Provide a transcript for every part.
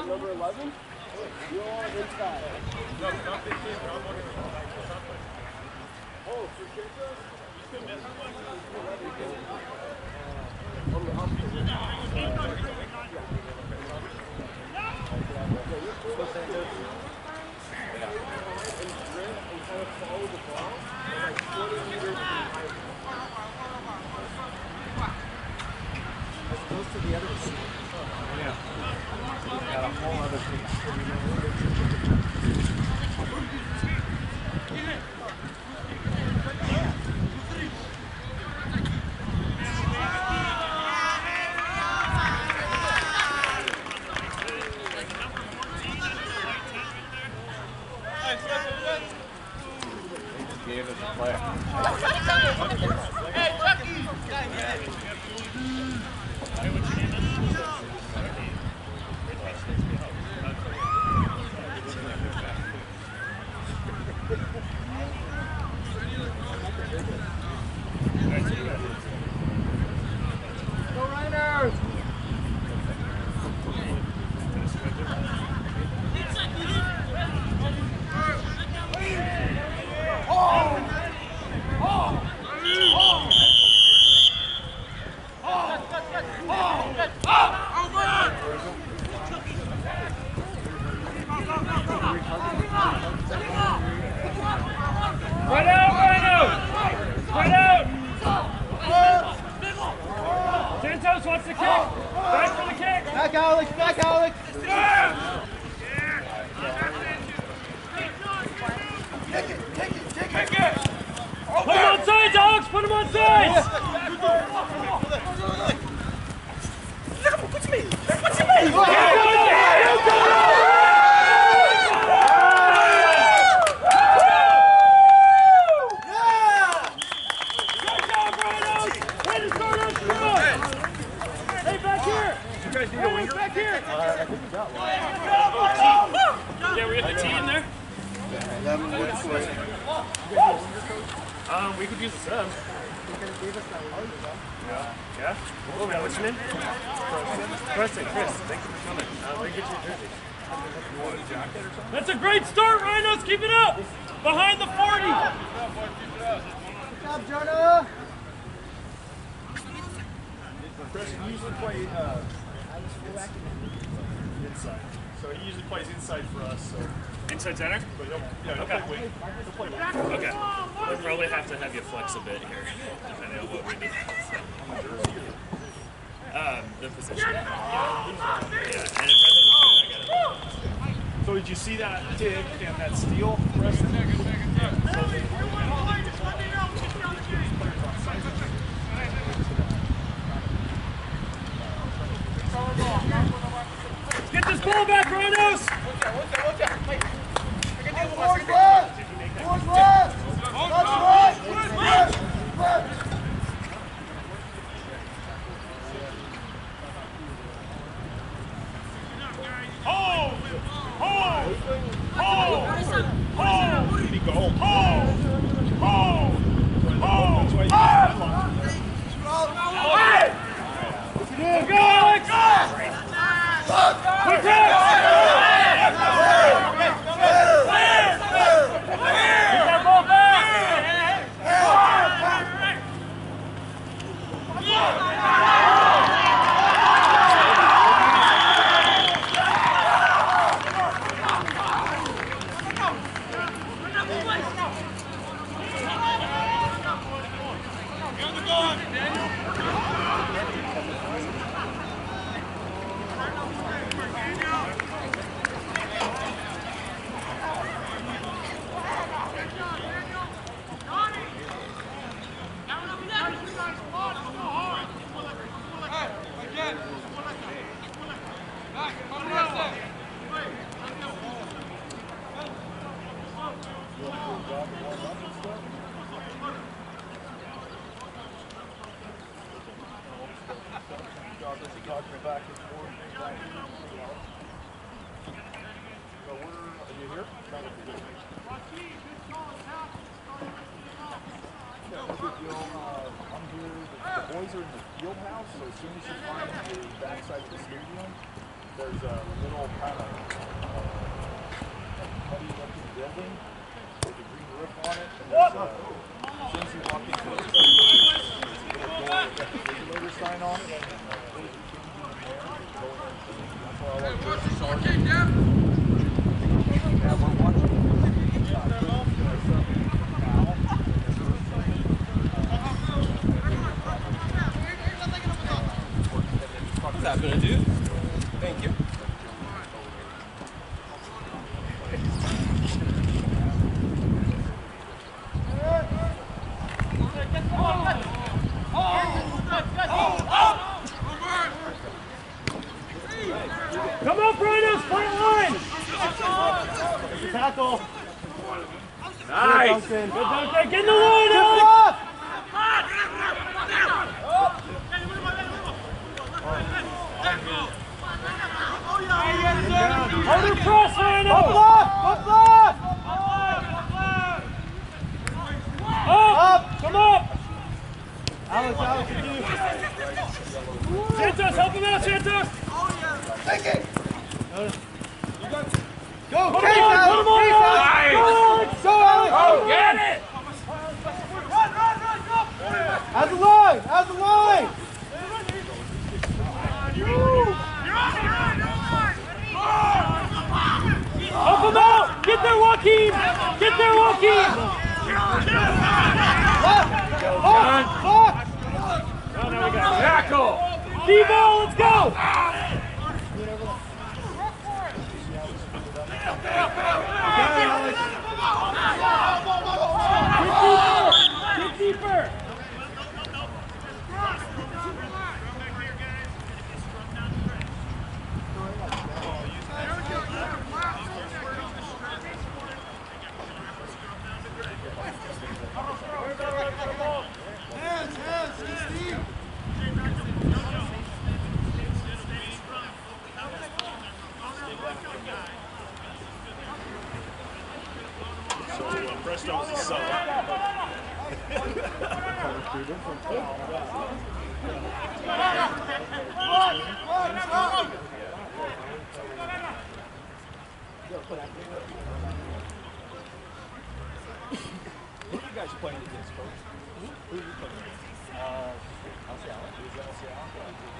Number 11? You're inside. No, not 15. Oh, for kickers? As opposed to the other team. Yeah. Got a whole other thing. Gave us a play. Hey, Chucky! Go Raiders! Spread out, Rhino! Spread out! Santos wants the kick! Back for the kick! Back Alex! Back Alex! Put him on sides, Alex! Put him on sides! Hey, back here! You guys need a winger? Back here! I think we got one. Yeah, we got the T in there. We could use a sub. Yeah? Oh, man, what's your name? Preston. Chris, thank you for coming. Let me get you a jersey. That's a great start, Rhinos. Keep it up. Behind the 40. Good job, Jonah! Chris, he usually play inside. So he usually plays inside for us. So. Inside center? But he'll Okay. play wing. He'll play wing. Okay. We'll probably have to have you flex a bit here, depending on what we do. The position. Yeah, and if that doesn't fit, I got it. So did you see that dig and that steal, Preston? Get this ball back, Rhinos! Forward left! Forward left! Touch right! Left! Left! Hold! Hold! Hold! Hold! He go. Hold! Hold! Hold! That's why Go, Alex! Quick pass! Get that ball back! The boys are in the field house, so as soon as you find the backside of the stadium, there's a little kind of cubby-looking building with a green roof on it. And there's as soon as you walk into it, there's a little door with a refrigerator sign on it. And there's a change in there. Go in there and change. That's why I like this. Yeah, we're watching. What's happening, dude? Thank you. Come up, Rhinos, front line! Tackle. Nice! Good, Duncan, get in the line, Alex! Harder press, Rhino! Up left! Up left! Up! Come up! Alex, Santos, help him out, Santos! take it! Go, Put Chase, him on, Alex! put him on, Chase, Alex! Go, Alex! Go, get it! How's the line? How's the line? Help him out! Get there, Joaquin! Get there, Joaquin! Fuck! Oh, now we got tackle! D-ball, let's go! Get deeper! Presto was a sub. Who are you guys playing against, Coach? Who are you playing against? I'll say Alex. Who's that? I'll say Alex.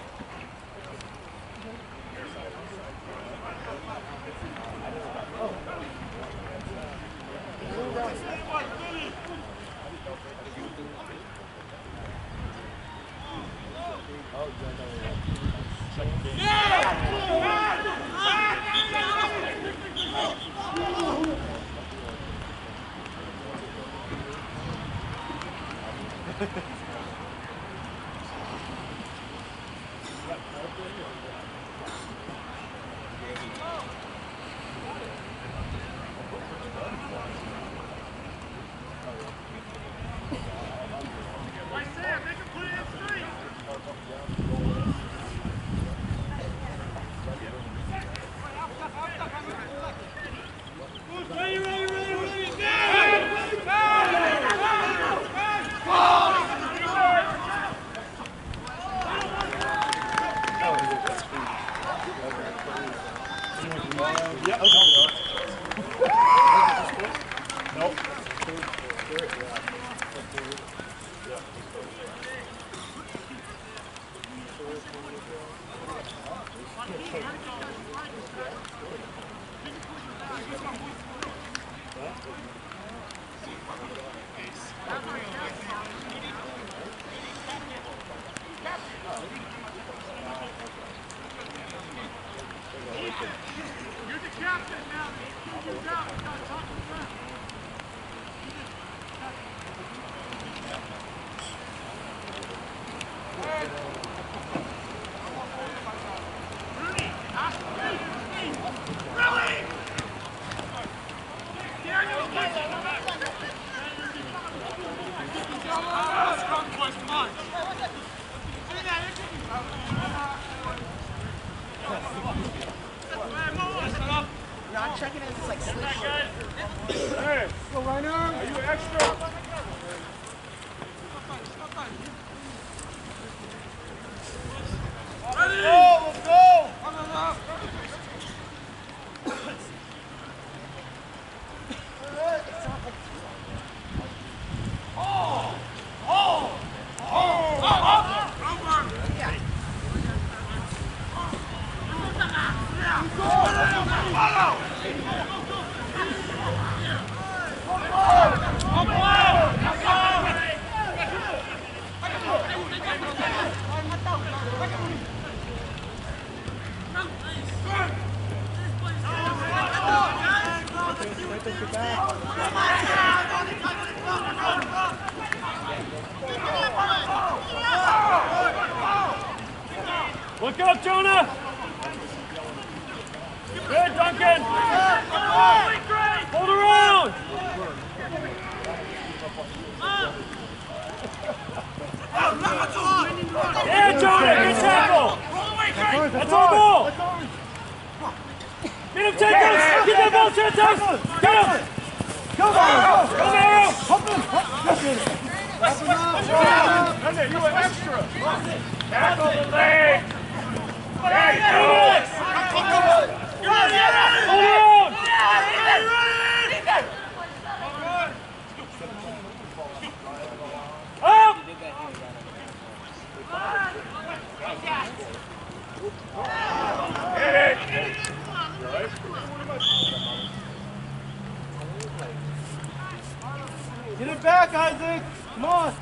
Not checking it, it's like sleep. Hey, go right now. Are you extra? Let's go! Let's go! Look up, Jonah! Good, Duncan! Hold around! Yeah, Jonah, good tackle! That's our ball! Get him, Jacobs! Get that ball, Chantos! Get him! Go, Arrow! You were extra. Tackle the leg! Hey, Alex! Hold on! Up! Get it back, Isaac! Come on!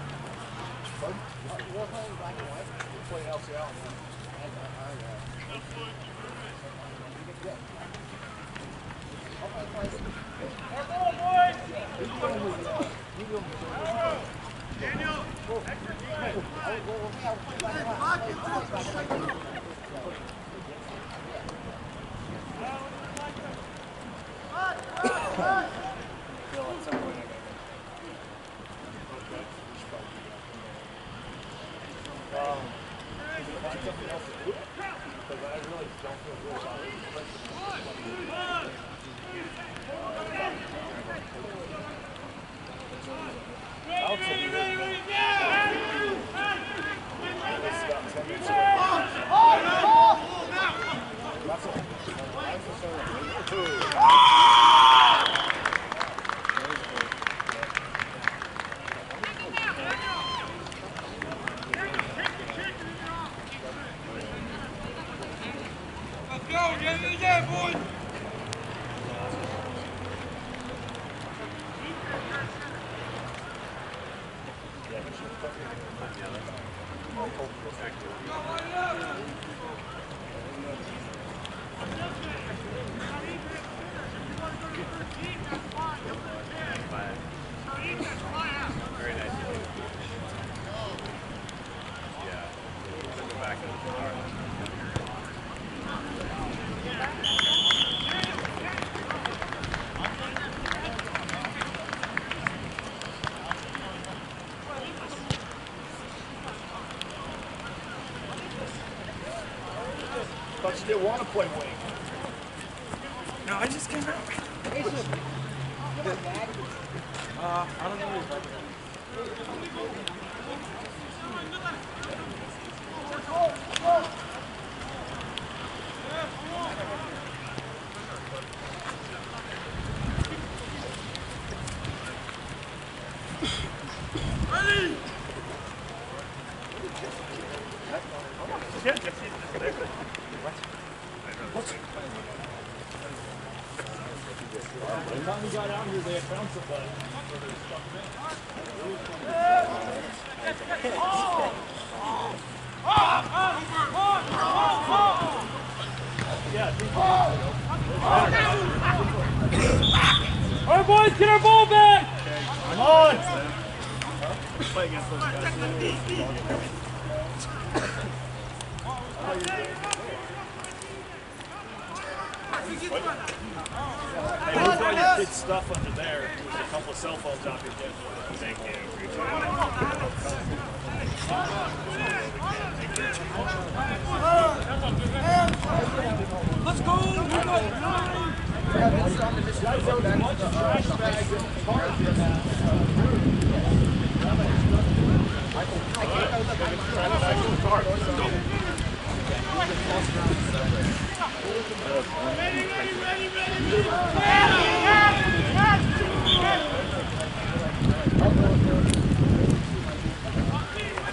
But you didn't want to play wing. No, I just came out. I don't know. By the time we got out here, they had found somebody. All right, boys, get our ball back! Come on! Play against those guys. Hey, where's all your good stuff under there? There's a couple of cell phones out here. Thank you. Let's go!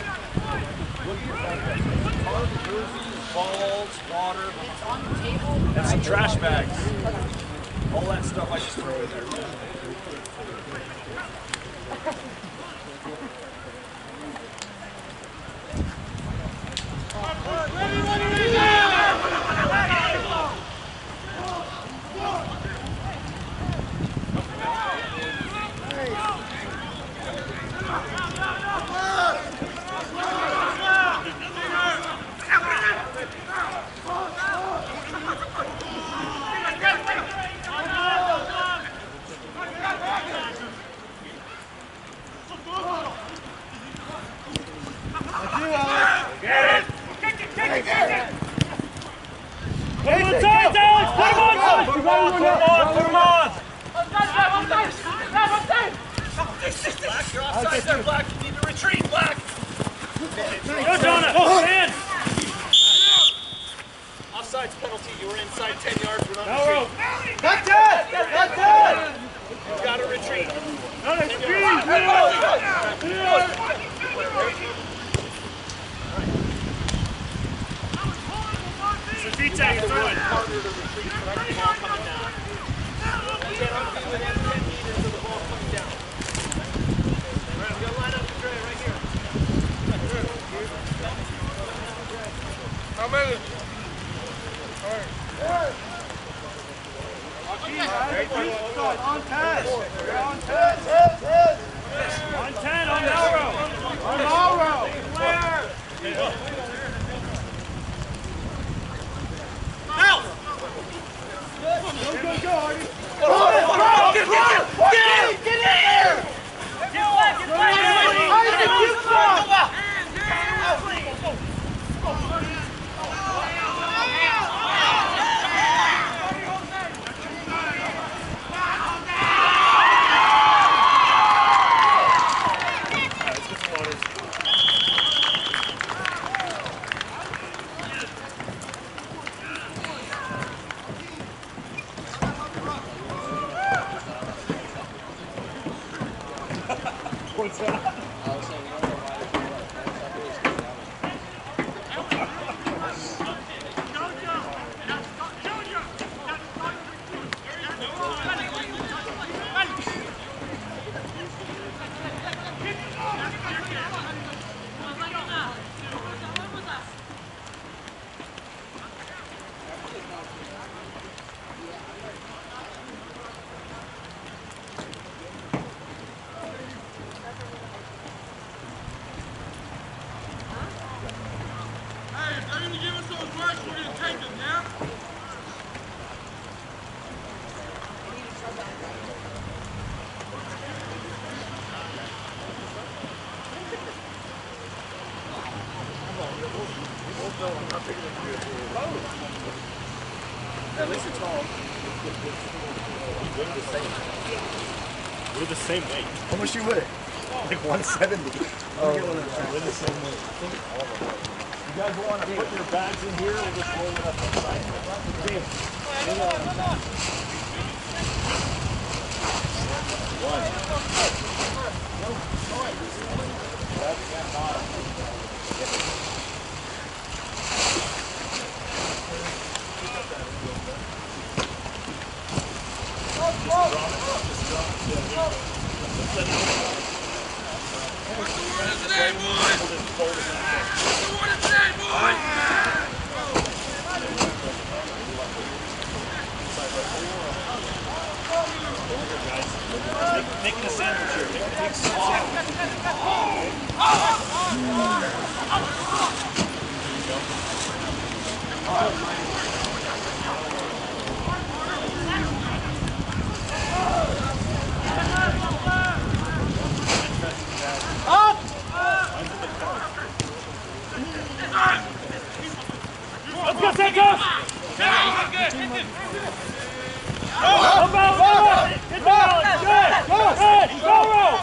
Balls, water. It's on the table. And some trash bags. All that stuff I just threw in there. Offsides penalty. You were inside 10 yards. We're not Now That's it! That's it! You've got to retreat. It's through it. Harder to retreat for the ball coming down. You can't undo within 10 meters of the ball coming down. All right, we got to line up the tray right here. How many? On 10. On 10. On 10 on Melrose. On Melrose. Clear. Go, Artie. Get in here! We're the same weight. How much you weigh? Like 170. Oh, We're the same weight. You guys want to put your bags in here or just roll it up inside? Making a sandwich here. Make a big sandwich. Let's go, Santos! Get the ball! Good! Good! Go, roll!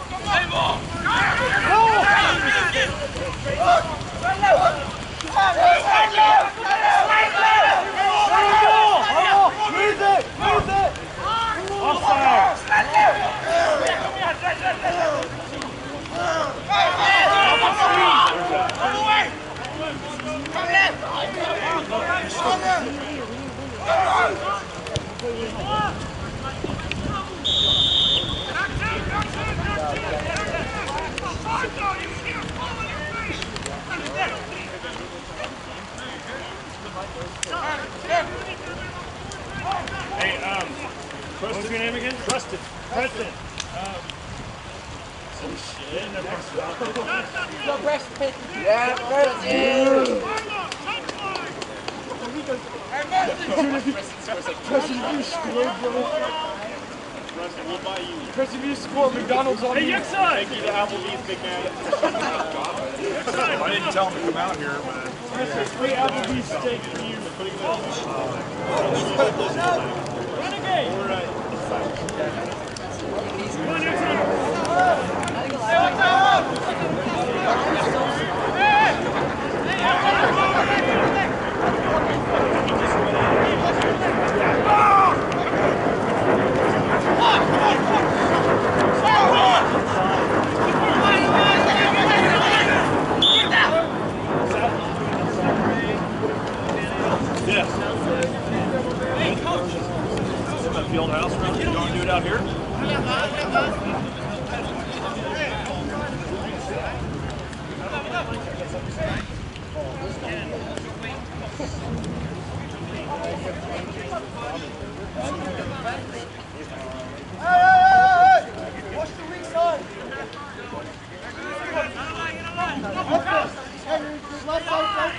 What's your name again? Preston. Preston. Go, Preston. Yeah, Preston. Preston, you scored, bro. Preston, you scored. McDonald's on Hey, you. next side. Thank you to Applebee's, big man. I didn't tell him to come out here, but Free Applebee's steak for you. Renegade. Come on, next one. Field house, really? You want to do it out here? Hey! What's the weak side? Hey, your left side open.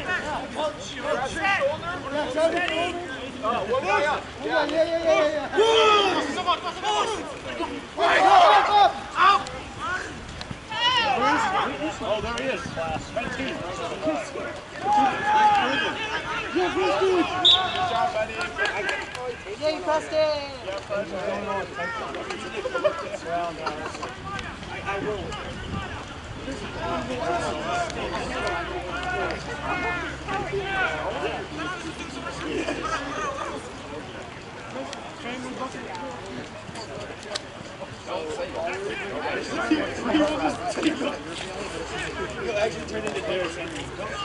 Yeah. Oh, there he is. Class. Yay, Preston! I will. You'll actually turn into Derrick Henry.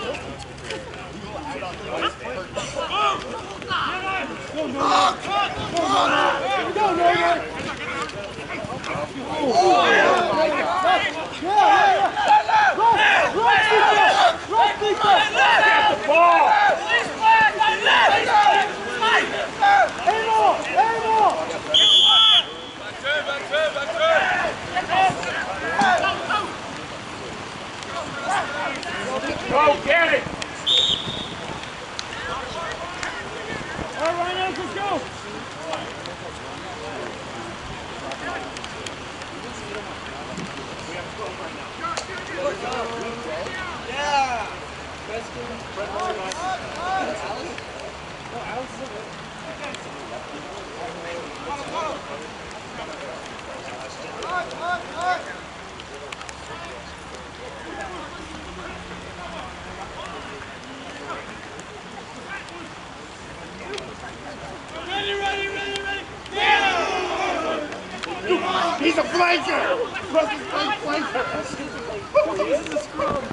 Go, get it! All right, Rhinos, let's go! Yeah! He's a flanker! Preston's playing flanker! He's a scrum!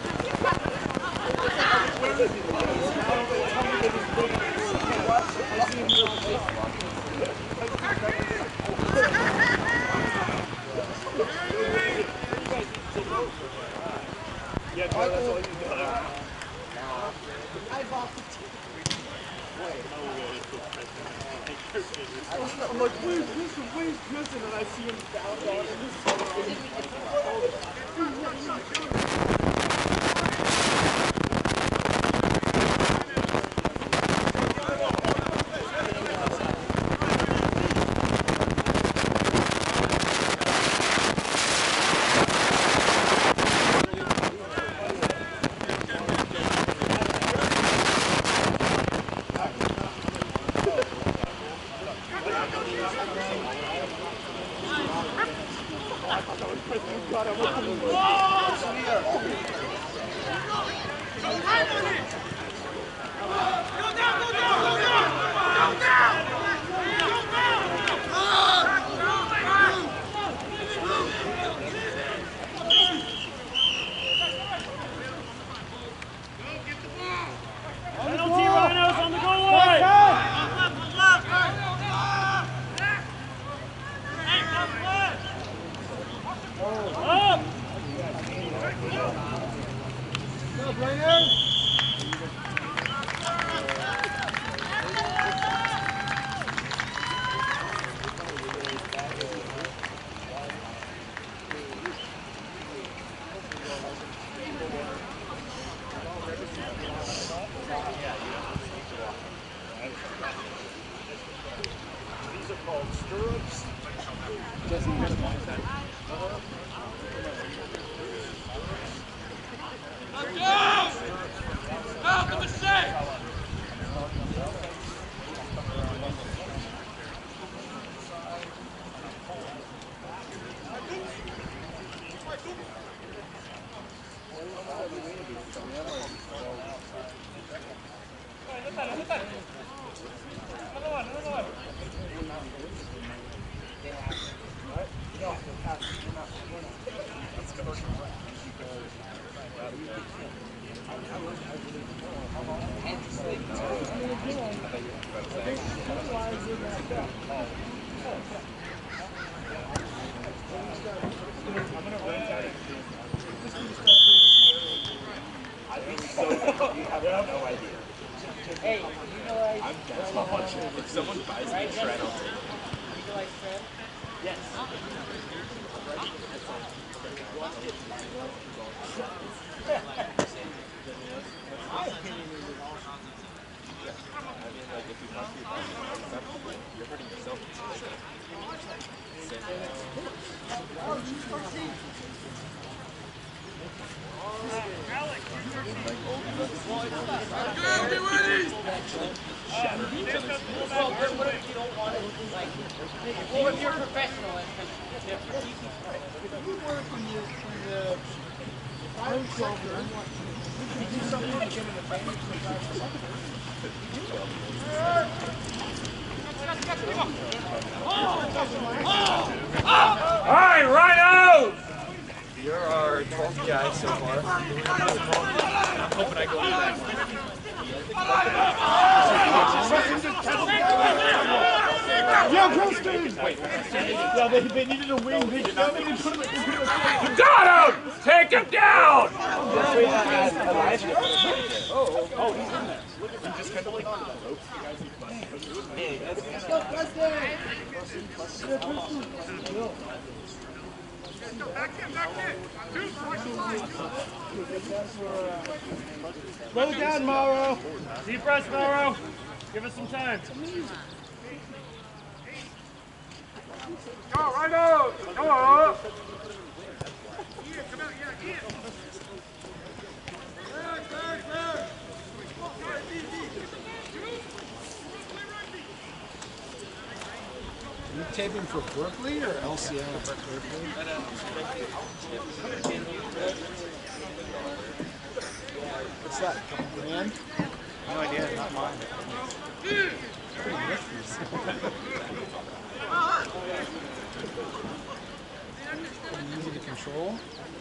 I'm like, where's Preston? And I see him down on Penalty, Rhinos, on the goal line! Up! called stirrups. Let's go! Stop the mistake! Hey, you know I... If someone buys me a shred, I'll take it. You like shrimp? Yes. My opinion is it also. I mean, like, if you talk to your boss, you're hurting yourself. Well, what if you don't want to, like, well, if you're professional, it's different. If you work in the fire shelter, you can do something to get an advantage in the fire shelter. All right, Rhinos! You're our 12th guy so far. I'm hoping I go to that one. Yeah, go Steve! Yeah, they needed a wing. They put him You got him! Take him down! Oh, he's in there. He just kind of like on the ropes. Slow down, Mauro. Deep breath, Mauro. Give us some time. Go, Rhino! Come on! You taping for Berkeley or LCL for Berkeley? What's that? Couple grand? No idea, not mine. Easy to control.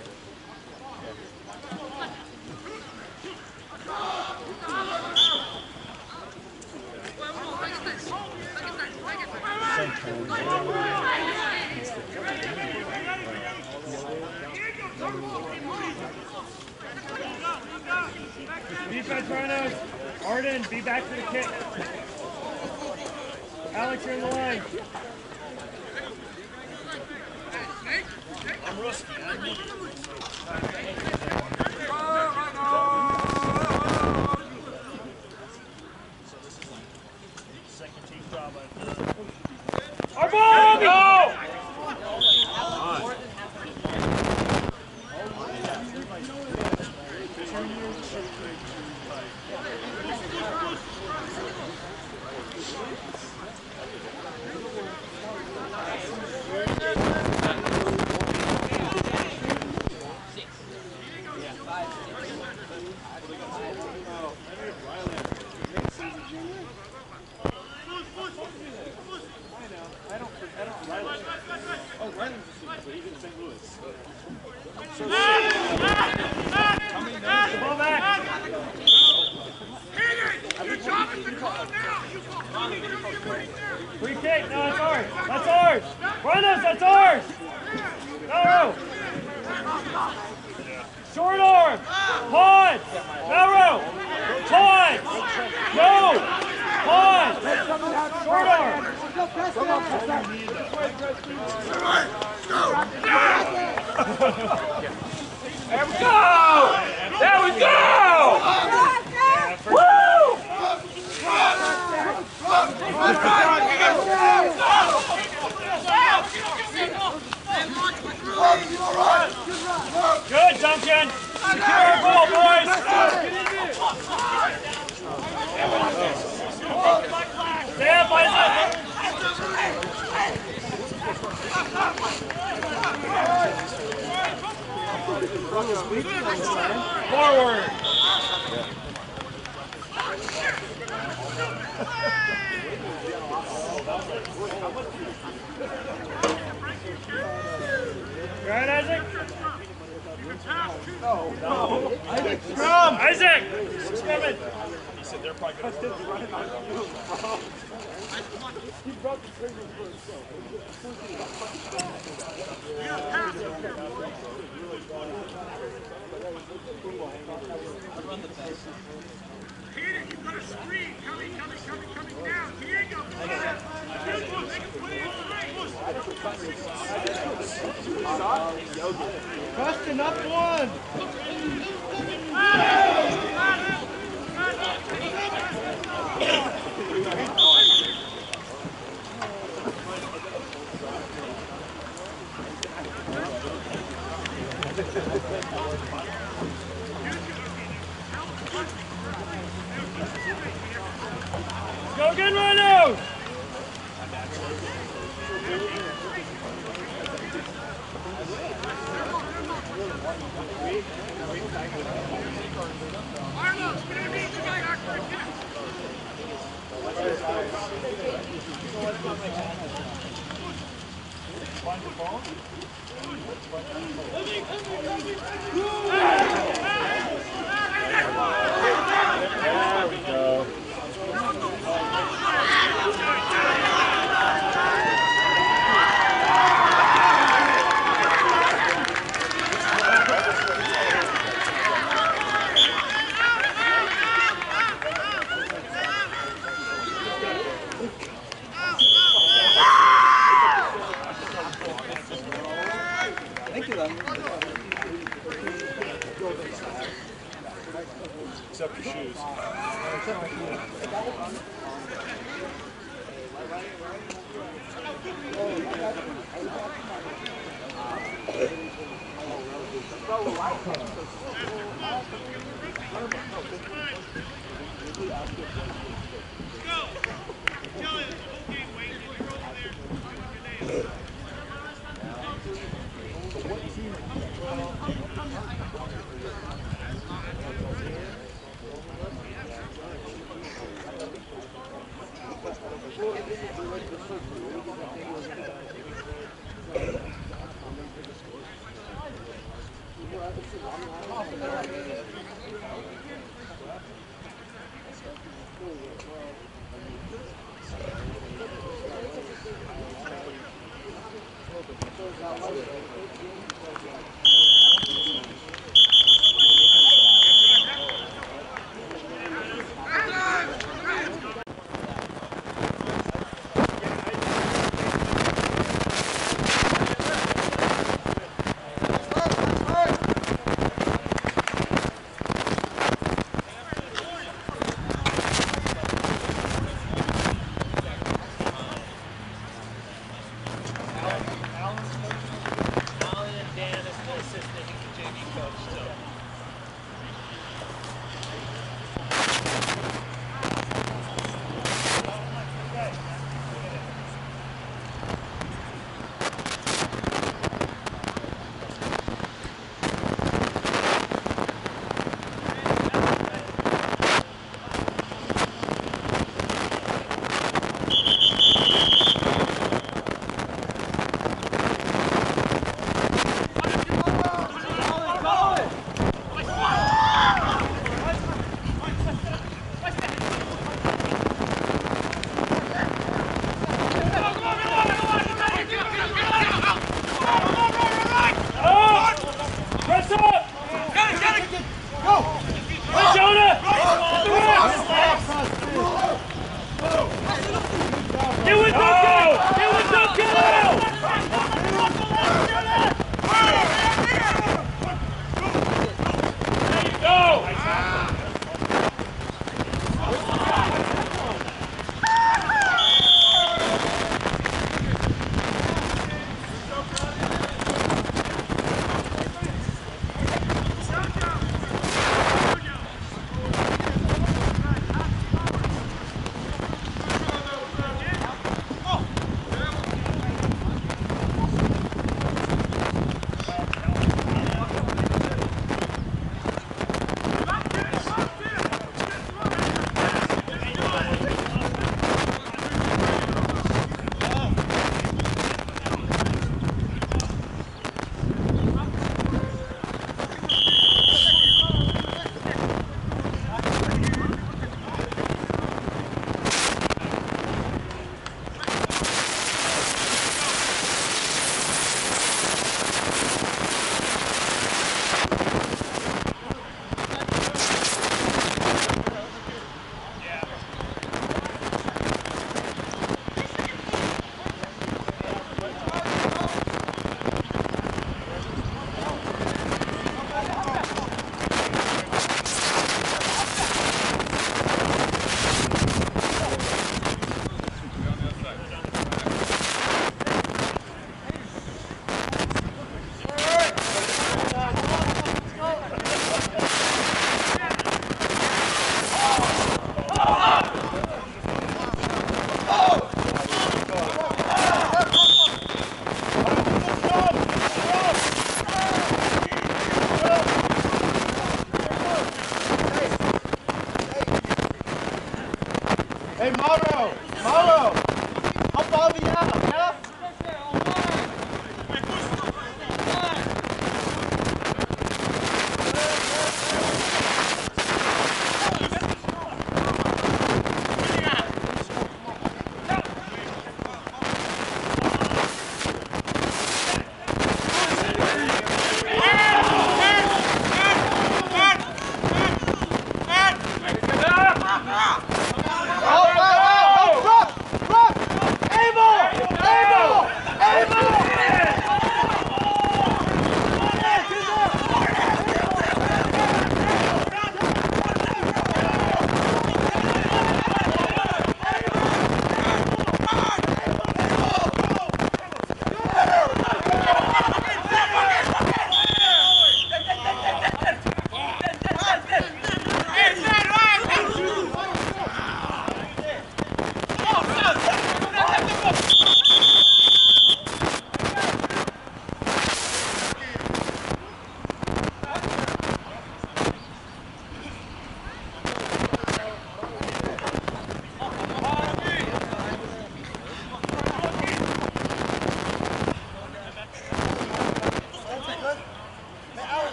Defense, Rhinos. Arden, be back for the kick. Alex, you're in the line. I'm rusty. I need Our ball! Go! Ball back. Free kick. No, that's ours. That's ours. Rhinos, that's ours. No. Short arm. Pause. Narrow. Pause. No. Pause. Short arm. There we go. There we go. Woo! Forward. You all right, Isaac? No. Isaac, scrum! Isaac! Scrum it! He said they're probably going to He brought the trigger first. Peter, you've got a screen coming down. Diego, Preston, up one. Go again, Rhinos! Arnold's gonna be the guy after him. Find the phone. There we go. Except your shoes.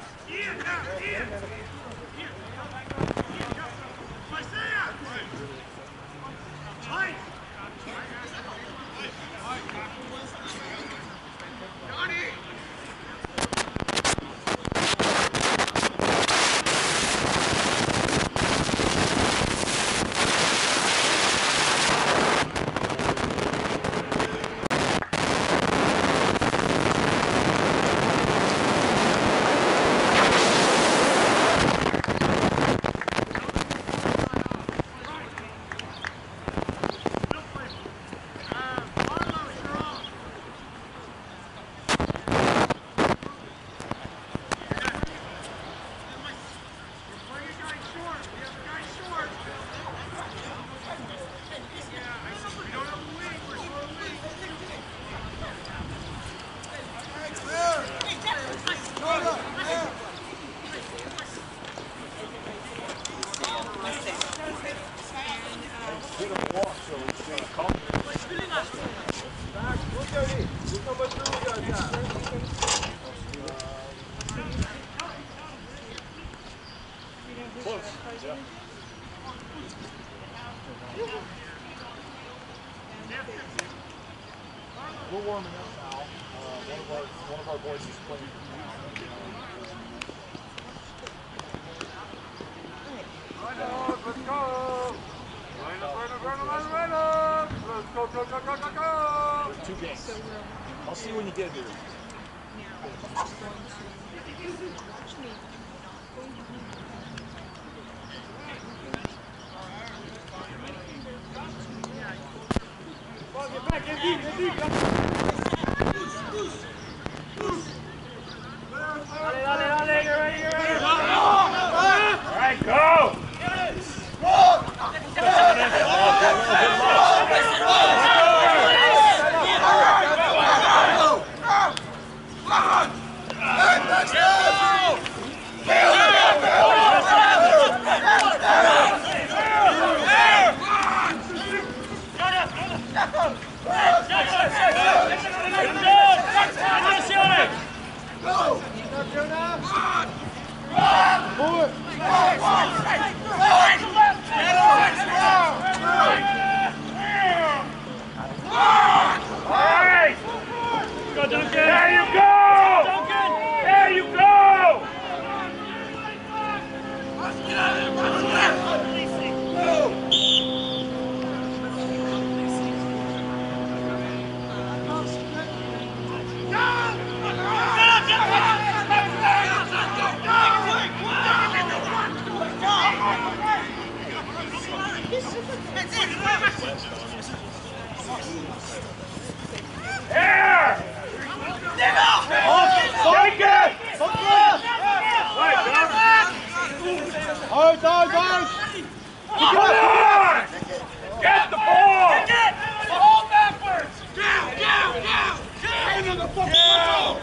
We're warming up now. One of our boys is playing. Let's go! Let's go! There's 2 games. I'll see you when you get here. Get back, get deep, get deep. Dale, get ready. All right, go. Go, Duncan! There you go! Duncan! There you go! Here! Take it! Alright, guys! Come on! Get the ball! Hold backwards! Down, down, down! Down! Into the fucking down!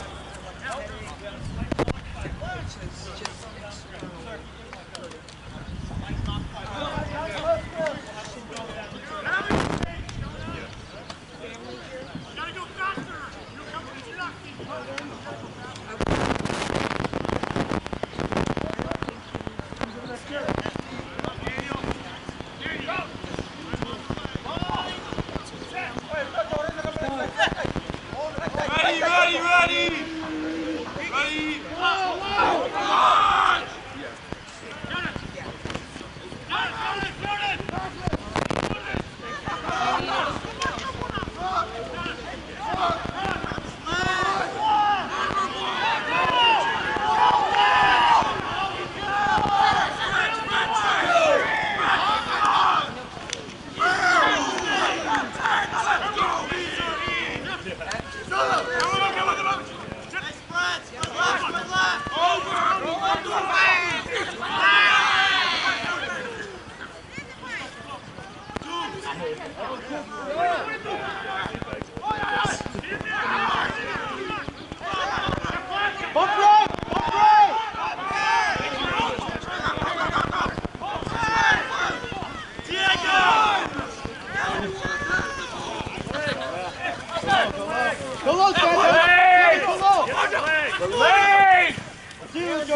Gotta go faster! You'll come with your Ready! Ready! Ready! Ready!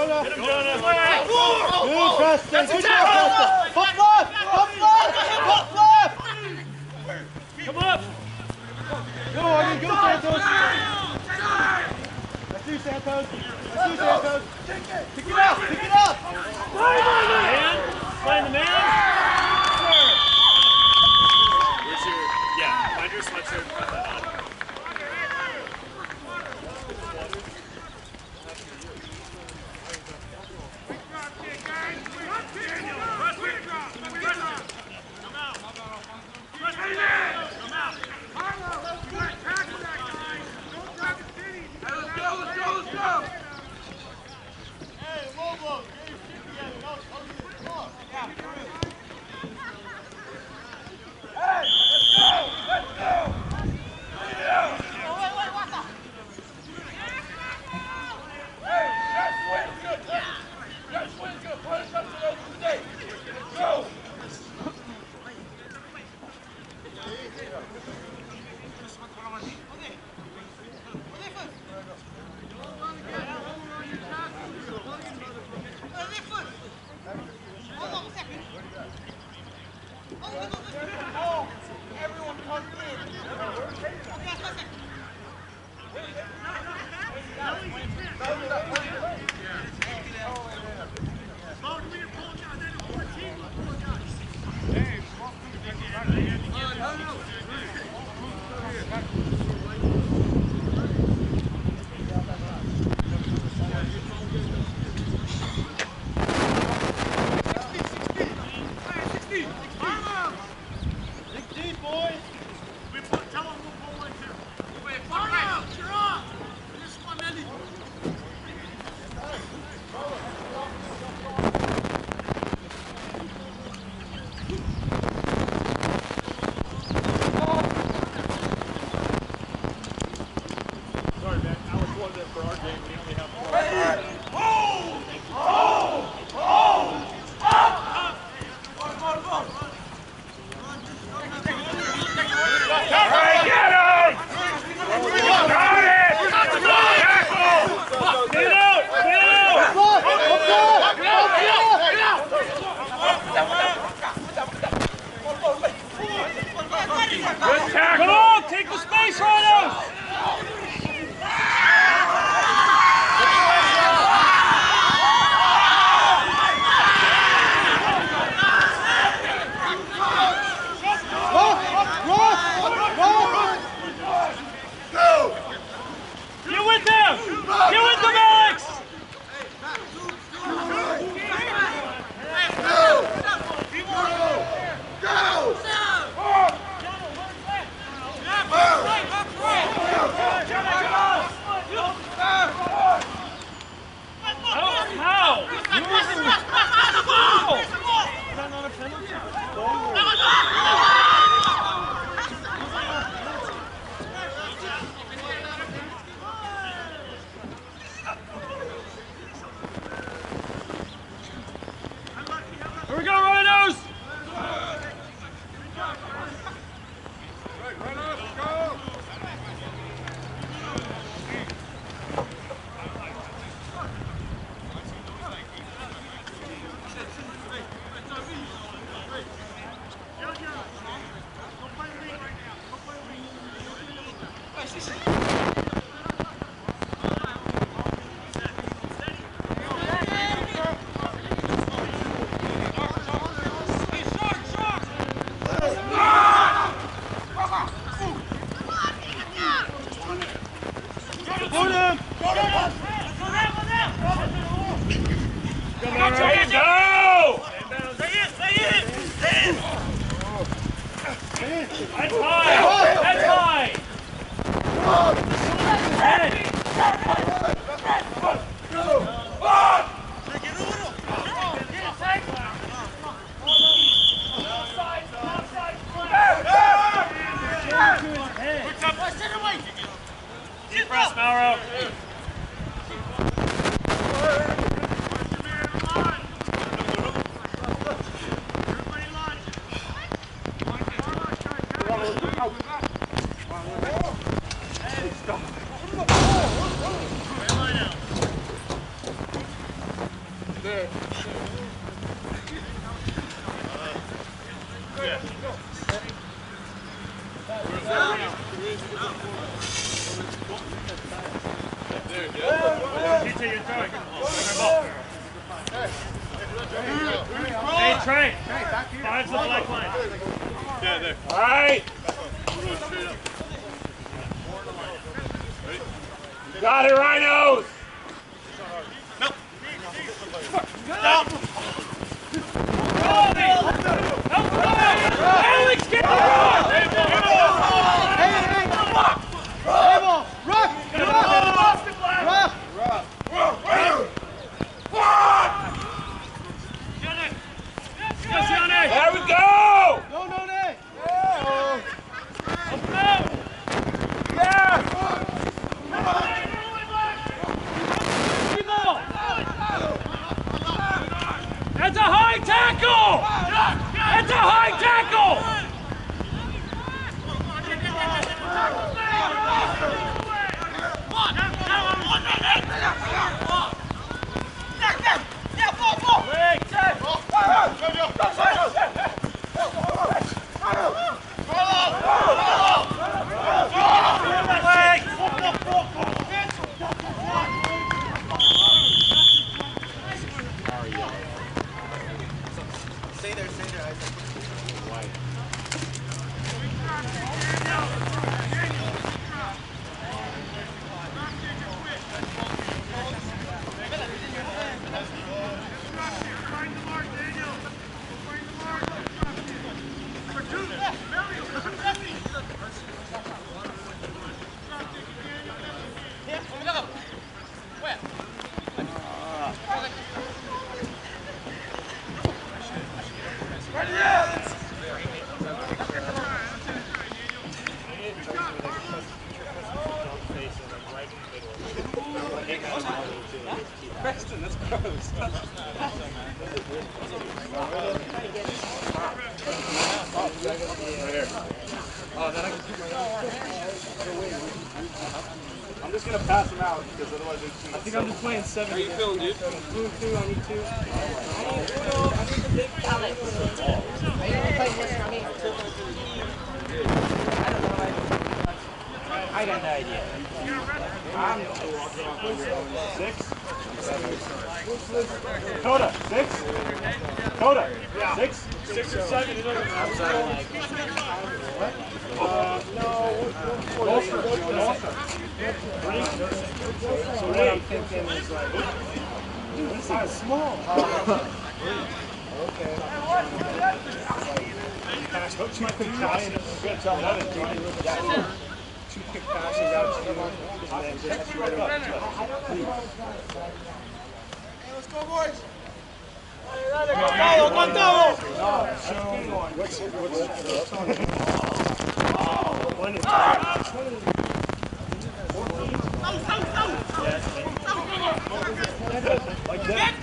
Jonah. Get him, Jonah. Good, Preston. Good job, Preston. Pop left. Pop left. Pop left. Come up. Go, Arden. Go, Santos. That's you, Santos. That's you, Santos. Pick it up. Pick it up. Man. Find the man. Where's your, yeah, find your sweatshirt, put that on. there. Hey, Trey. Five's the black line. Yeah, there. All right. Got it, Rhinos. Alex, get the ball! There we go! No, no, Nick! Yeah! That's a high tackle! That's a high tackle! Stay there, Isaac. Preston, that's gross. I'm just gonna pass them out because otherwise they I think I'm just playing 7. How you feeling, dude? Blue 2, I need 2. I got no idea. 6. Coda, 6. Coda, 6. 6 or 7, it doesn't matter. So what I'm thinking is like, dude, this thing is small. Okay. Pass, hook, 2 quick passes. Two quick passes out to you, and then just right up. Let's go, boys! One is like that.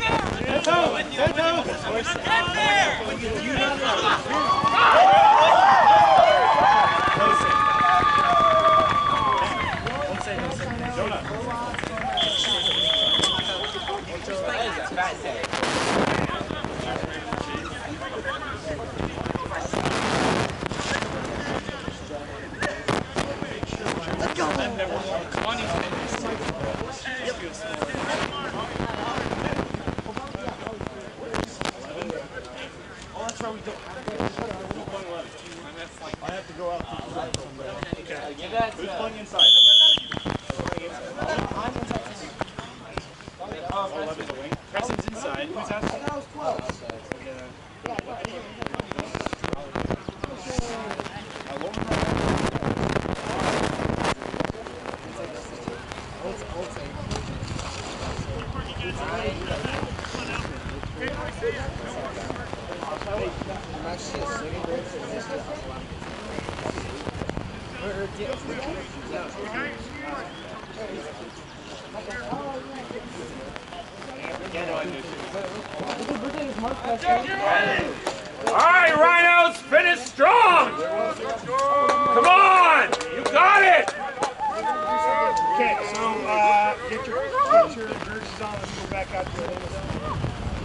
I have to go out to the side. Who's playing inside? 11's the wing. Preston's inside. Who's outside? That was close. Alright, Rhinos, finish strong! Come on! You got it! Okay, so get your jerseys on. Let's go back out to the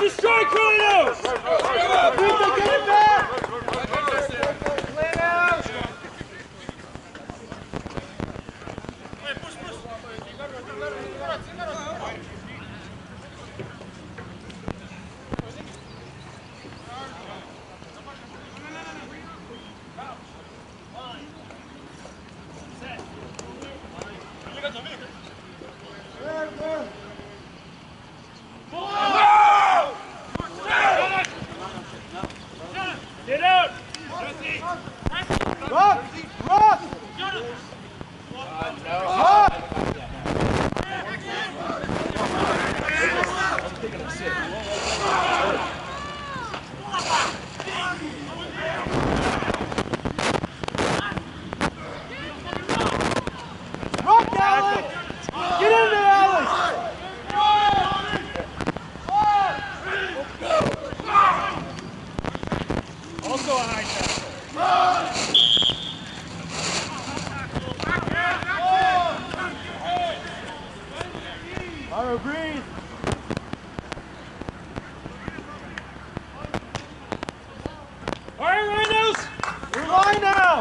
the strike, Rhinos! Get it back! Get out! Rock! Rock! Rock! Rock, Alex! Get in there, Alex! Also a high tackle. Myro, breathe! All right, Rhinos! We're line now!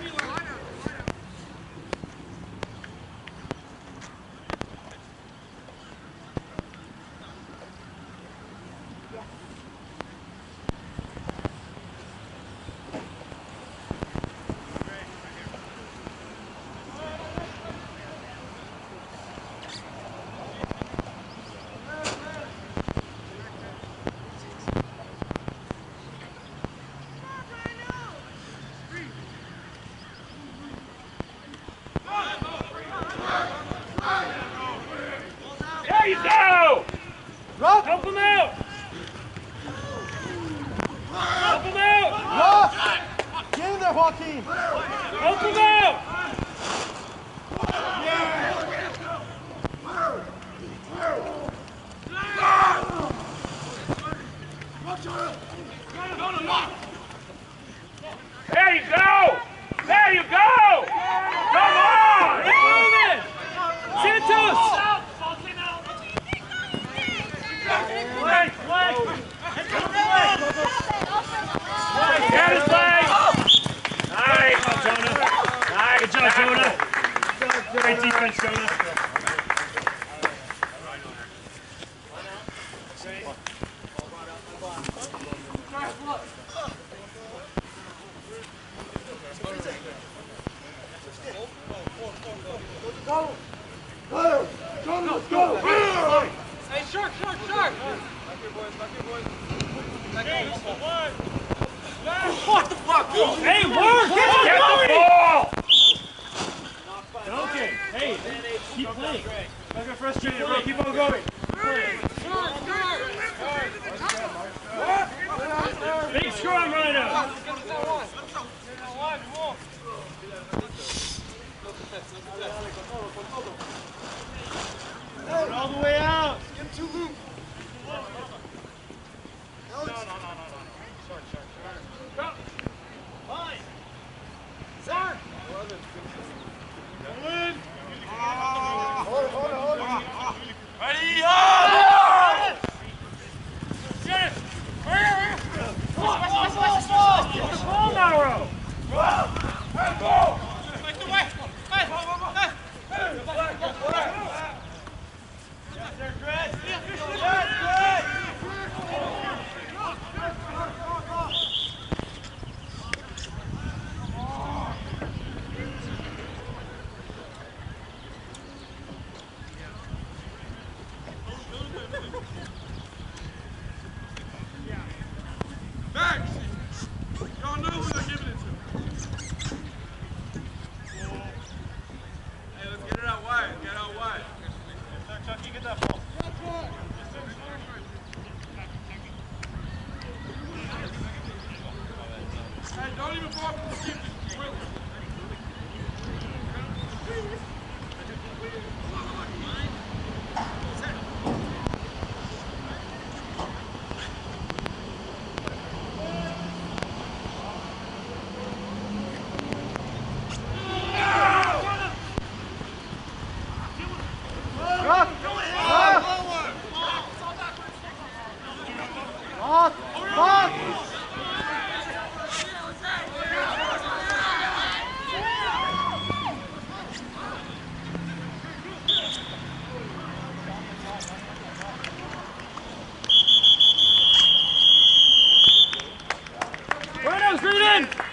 There you go! Rock! Help him out! Help him out! Rock! Get in there, Joaquin! Help him out! There you go! There you go! Come on! Keep moving! Santos! Flag! Flag! Got his leg! Nice, Jonah! Nice. Good job, Jonah! Great defense, Jonah! Hey, short, short, short! What the fuck? Hey, work! Get the ball! Okay, hey, keep playing. Don't get frustrated, bro. Keep on going. Big strong Rhino. All the way out! Ready up! Ball, Mauro. Seven!